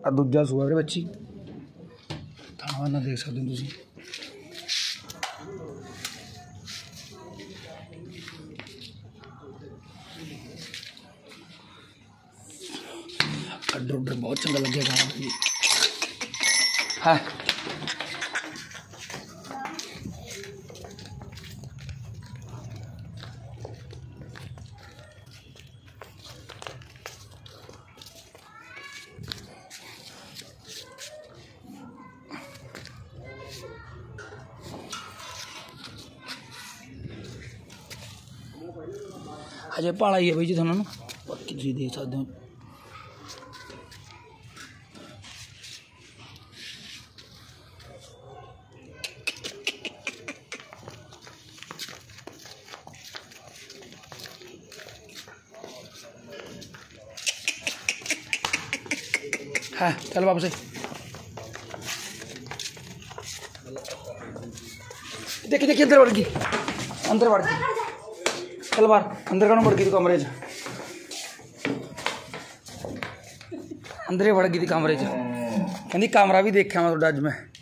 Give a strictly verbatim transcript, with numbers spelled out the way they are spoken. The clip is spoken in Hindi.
आ दूजा सूआ वीरे बच्ची थाना वाना देख सकते हो तुसीं। अड्डर उड्डर बहुत चंगा लगे गाना जी है। अजय भाला ही है भाई जी थोड़ा ना बाकी तुम देख सकते हो। हाँ चल वापस देखिए देखिए अंदर बढ़ गई अंदर बढ़ गई। चल बाहर अंदर कौन बढ़ गई थी कमरे च अंदर ही बढ़ गई थी कमरे च कहती कमरा भी देखा मैं तो अज मैं।